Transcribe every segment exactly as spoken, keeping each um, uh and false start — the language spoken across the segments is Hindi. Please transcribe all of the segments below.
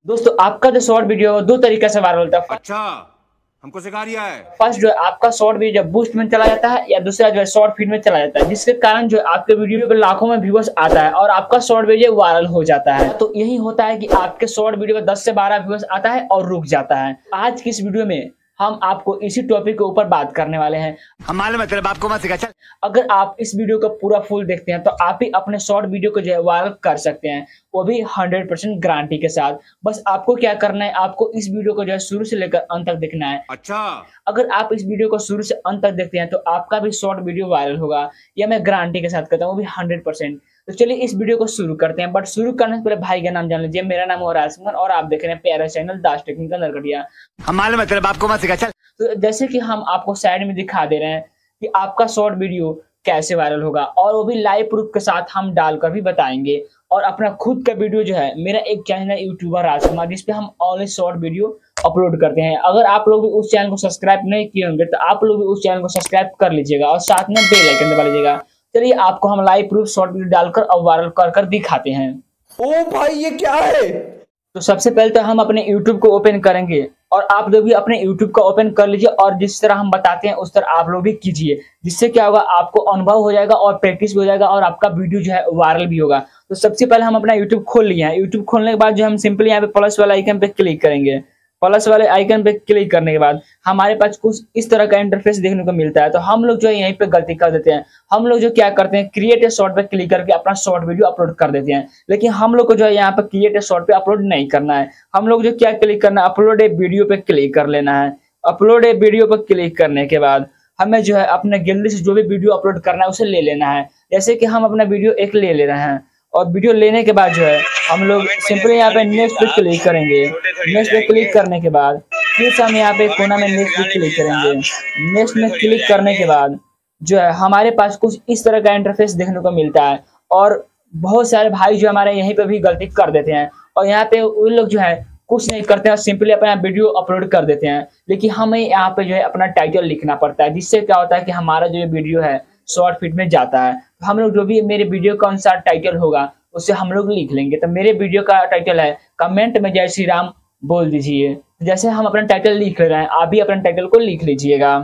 दोस्तों आपका जो शॉर्ट वीडियो है दो तरीके से वायरल होता है। अच्छा, हमको सिखा रिया है। फर्स्ट जो है आपका शॉर्ट वीडियो बूस्ट में चला जाता है या दूसरा जो है शॉर्ट फीड में चला जाता है, जिसके कारण जो है आपके वीडियो पे लाखों में व्यूअर्स आता है और आपका शॉर्ट वीडियो वायरल हो जाता है। तो यही होता है कि आपके शॉर्ट वीडियो पे दस से बारह व्यूअर्स आता है और रुक जाता है। आज की इस वीडियो में हम आपको इसी टॉपिक के ऊपर बात करने वाले हैं। हम मालूम है तेरे बाप को मत सिखा चल। अगर आप इस वीडियो का पूरा फुल देखते हैं तो आप ही अपने शॉर्ट वीडियो को जो है वायरल कर सकते हैं, वो भी हंड्रेड परसेंट गारंटी के साथ। बस आपको क्या करना है, आपको इस वीडियो को जो है शुरू से लेकर अंत तक देखना है। अच्छा, अगर आप इस वीडियो को शुरू से अंत तक देखते हैं तो आपका भी शॉर्ट वीडियो वायरल होगा, या मैं गारंटी के साथ कहता हूँ, वो भी हंड्रेड परसेंट। तो चलिए इस वीडियो को शुरू करते हैं। बट शुरू करने से पहले भाई का नाम जान लीजिए। मेरा नाम है राज सिंह और आप देख रहे हैं प्यारा चैनल दास टेक्निकल नरकटिया। हम मालूम है तेरे बाप को मत सिखा चल। तो जैसे कि हम आपको साइड में दिखा दे रहे हैं कि आपका शॉर्ट वीडियो कैसे वायरल होगा, और वो भी लाइव प्रूफ के साथ हम डालकर भी बताएंगे। और अपना खुद का वीडियो जो है, मेरा एक चैनल है यूट्यूबर राजकुमार, जिसपे हम ऑनली शॉर्ट वीडियो अपलोड करते हैं। अगर आप लोग भी उस चैनल को सब्सक्राइब नहीं किए होंगे तो आप लोग भी उस चैनल को सब्सक्राइब कर लीजिएगा और साथ में बेल आइकन दबा लीजिएगा। चलिए आपको हम लाइव प्रूफ शॉर्ट वीडियो डालकर और वायरल कर कर दिखाते हैं। ओ भाई ये क्या है? तो सबसे पहले तो हम अपने YouTube को ओपन करेंगे और आप लोग भी अपने YouTube को ओपन कर लीजिए और जिस तरह हम बताते हैं उस तरह आप लोग भी कीजिए। जिससे क्या होगा, आपको अनुभव हो जाएगा और प्रैक्टिस भी हो जाएगा और आपका वीडियो जो है वायरल भी होगा। तो सबसे पहले हम अपना YouTube खोल लिए हैं। YouTube खोलने के बाद जो हम सिंपली यहाँ पे प्लस वाले आइकन पे क्लिक करेंगे। प्लस वाले आइकन पे क्लिक करने के बाद हमारे पास कुछ इस तरह का इंटरफेस देखने को मिलता है। तो हम लोग जो है यहीं पे गलती कर देते हैं। हम लोग जो क्या करते हैं, क्रिएट ए शॉर्ट पे क्लिक करके अपना शॉर्ट वीडियो अपलोड कर देते हैं। लेकिन हम लोग को जो है यहाँ पे क्रिएट ए शॉर्ट पे अपलोड नहीं करना है। हम लोग जो क्या क्लिक करना है, अपलोड ए वीडियो पे क्लिक कर लेना है। अपलोड ए वीडियो पे क्लिक करने के बाद हमें जो है अपने गैलरी से जो भी वीडियो अपलोड करना है उसे ले लेना है। जैसे कि हम अपना वीडियो एक ले ले रहे हैं और वीडियो लेने के बाद जो है हम लोग सिंपली यहाँ पे नेक्स्ट पे क्लिक करेंगे। नेक्स्ट पे क्लिक करने के बाद फिर से हम यहाँ पे कोना में नेक्स्ट पे क्लिक करेंगे। नेक्स्ट में क्लिक करने के बाद जो है हमारे पास कुछ इस तरह का इंटरफेस देखने को मिलता है। और बहुत सारे भाई जो हमारे यहीं पे भी गलती कर देते हैं और यहाँ पे उन लोग जो है कुछ नहीं करते हैं, सिंपली अपना वीडियो अपलोड कर देते हैं। लेकिन हमें यहाँ पे जो है अपना टाइटल लिखना पड़ता है, जिससे क्या होता है कि हमारा जो वीडियो है शॉर्ट फीड में जाता है। तो हम लोग जो भी मेरे वीडियो का अनुसार टाइटल होगा उससे हम लोग लिख लेंगे। तो मेरे वीडियो का टाइटल है कमेंट में जय श्री राम बोल दीजिए। जैसे हम अपना टाइटल लिख ले रहे हैं, आप भी अपना टाइटल को लिख लीजिएगा।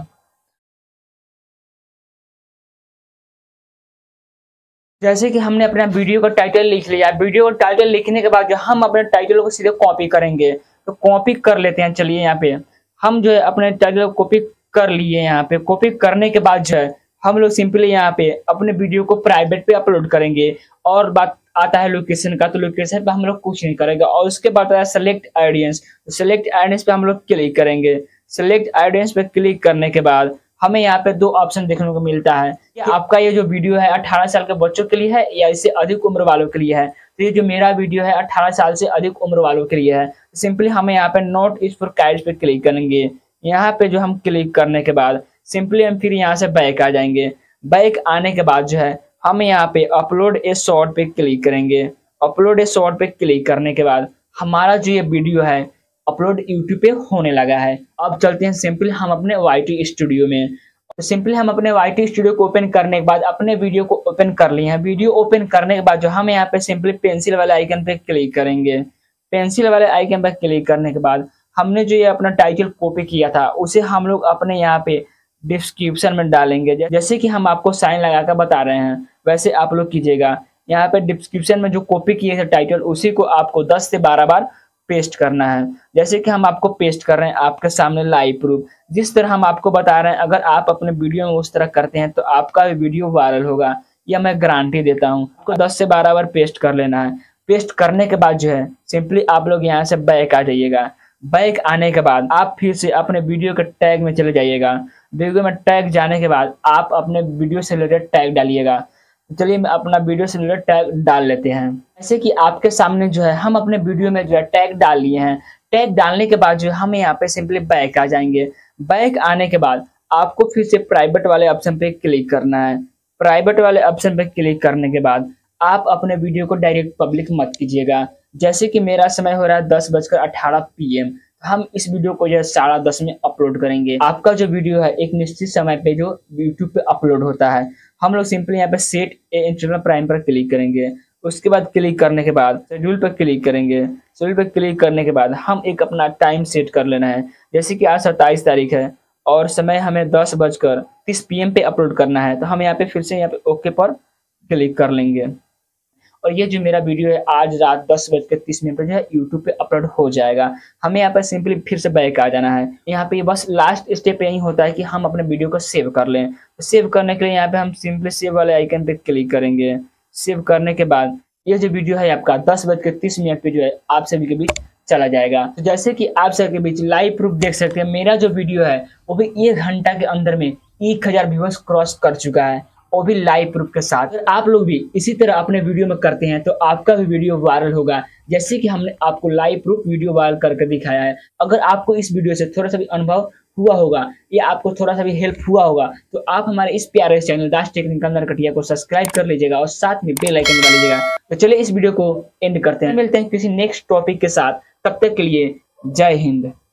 जैसे कि हमने अपना वीडियो का टाइटल लिख लिया। वीडियो का टाइटल लिखने के बाद जो हम अपने टाइटल को सीधे कॉपी करेंगे। तो कॉपी कर लेते हैं। चलिए यहाँ पे हम जो है अपने टाइटल को कॉपी कर लिए। यहाँ पे कॉपी करने के बाद जो है हम लोग सिंपली यहाँ पे अपने वीडियो को प्राइवेट पे अपलोड करेंगे। और बात आता है लोकेशन का, तो लोकेशन पे हम लोग कुछ नहीं करेंगे। और उसके बाद आता है सेलेक्ट ऑडियंस। सेलेक्ट ऑडियंस पे हम लोग क्लिक करेंगे। सेलेक्ट ऑडियंस पे क्लिक करने के बाद हमें यहाँ पे दो ऑप्शन देखने को मिलता है कि आपका ये जो वीडियो है अठारह साल के बच्चों के लिए है या इससे अधिक उम्र वालों के लिए है। तो ये जो मेरा वीडियो है अठारह साल से अधिक उम्र वालों के लिए है। सिंपली हमें यहाँ पे नोट इस फॉर किड्स पे क्लिक करेंगे। यहाँ पे जो हम क्लिक करने के बाद सिंपली हम फिर यहाँ से बैक आ जाएंगे। बैक आने के बाद जो है हम यहाँ पे अपलोड ए शॉर्ट पे क्लिक करेंगे। अपलोड ए शॉर्ट पे क्लिक करने के बाद हमारा जो ये वीडियो है अपलोड यूट्यूब पे होने लगा है। अब चलते हैं सिंपली हम अपने वाई टी स्टूडियो में। तो सिंपली हम अपने वाई टी स्टूडियो को ओपन करने के बाद अपने वीडियो को ओपन कर लिए हैं। वीडियो ओपन करने के बाद जो हम यहाँ पे सिंपली पेंसिल वाले आइकन पे क्लिक करेंगे। पेंसिल वाले आइकन पे क्लिक करने के बाद हमने जो ये अपना टाइटल कॉपी किया था उसे हम लोग अपने यहाँ पे डिस्क्रिप्शन में डालेंगे। जैसे कि हम आपको साइन लगा कर बता रहे हैं वैसे आप लोग कीजिएगा। यहाँ पे डिस्क्रिप्शन में जो कॉपी किए थे टाइटल उसी को आपको दस से बारह बार पेस्ट करना है। जैसे कि हम आपको पेस्ट कर रहे हैं आपके सामने लाइव प्रूफ। जिस तरह हम आपको बता रहे हैं अगर आप अपने वीडियो में उस तरह करते हैं तो आपका भी वीडियो वायरल होगा, यह मैं गारंटी देता हूँ। आपको दस से बारह बार पेस्ट कर लेना है। पेस्ट करने के बाद जो है सिंपली आप लोग यहाँ से बैक आ जाइएगा। बैक आने के बाद आप फिर से अपने वीडियो के टैग में चले जाइएगा। वीडियो में टैग जाने के बाद आप अपने वीडियो से रिलेटेड टैग डालिएगा। चलिए मैं अपना वीडियो से रिलेटेड टैग डाल लेते हैं। जैसे कि आपके सामने जो है हम अपने वीडियो में जो है टैग डाल लिए हैं। टैग डालने के बाद जो है हम यहाँ पे सिंपली बैक आ जाएंगे। बैक आने के बाद आपको फिर से प्राइवेट वाले ऑप्शन पे क्लिक करना है। प्राइवेट वाले ऑप्शन पे क्लिक करने के बाद आप अपने वीडियो को डायरेक्ट पब्लिक मत कीजिएगा। जैसे कि मेरा समय हो रहा है दस बजकर अठारह पी एम। हम इस वीडियो को जो है साढ़े दस में अपलोड करेंगे। आपका जो वीडियो है एक निश्चित समय पे जो यूट्यूब पे अपलोड होता है, हम लोग सिंपली यहाँ पे सेट ए इंटरनल प्राइम पर क्लिक करेंगे। उसके बाद क्लिक करने के बाद शेड्यूल पर क्लिक करेंगे। शेड्यूल पर क्लिक करने के बाद हम एक अपना टाइम सेट कर लेना है। जैसे कि आज सत्ताईस तारीख है और समय हमें दस बजकर तीस पी एम पे अपलोड करना है, तो हम यहाँ पे फिर से यहाँ पे ओके पर क्लिक कर लेंगे और ये जो मेरा वीडियो है आज रात दस बज के तीस मिनट पर जो है यूट्यूब पे अपलोड हो जाएगा। हमें यहाँ पर सिंपली फिर से बैक आ जाना है। यहाँ पे बस लास्ट स्टेप यही होता है कि हम अपने वीडियो को सेव कर लें। तो सेव करने के लिए यहाँ पे हम सिंपली सेव वाले आइकन पे क्लिक करेंगे। सेव करने के बाद ये जो वीडियो है आपका दस बज के तीस मिनट पे जो है आप सभी के बीच चला जाएगा। तो जैसे कि आप सबके बीच लाइव प्रूफ देख सकते हैं, मेरा जो वीडियो है वो भी एक घंटा के अंदर में एक हजार व्यूअर्स क्रॉस कर चुका है, वो भी लाइव प्रूफ के साथ। अगर आप लोग भी इसी तरह अपने वीडियो में करते हैं तो आपका भी वीडियो वायरल होगा, जैसे कि हमने आपको लाइव प्रूफ वीडियो वायरल करके दिखाया है। अगर आपको इस वीडियो से थोड़ा सा भी अनुभव हुआ होगा या आपको थोड़ा सा भी हेल्प हुआ होगा तो आप हमारे इस प्यारे चैनल दास टेक्निकल नरकटिया को सब्सक्राइब कर लीजिएगा और साथ में बेल आइकन दबा लीजिएगा। तो चलिए इस वीडियो को एंड करते हैं, मिलते हैं किसी नेक्स्ट टॉपिक के साथ। तब तक के लिए जय हिंद।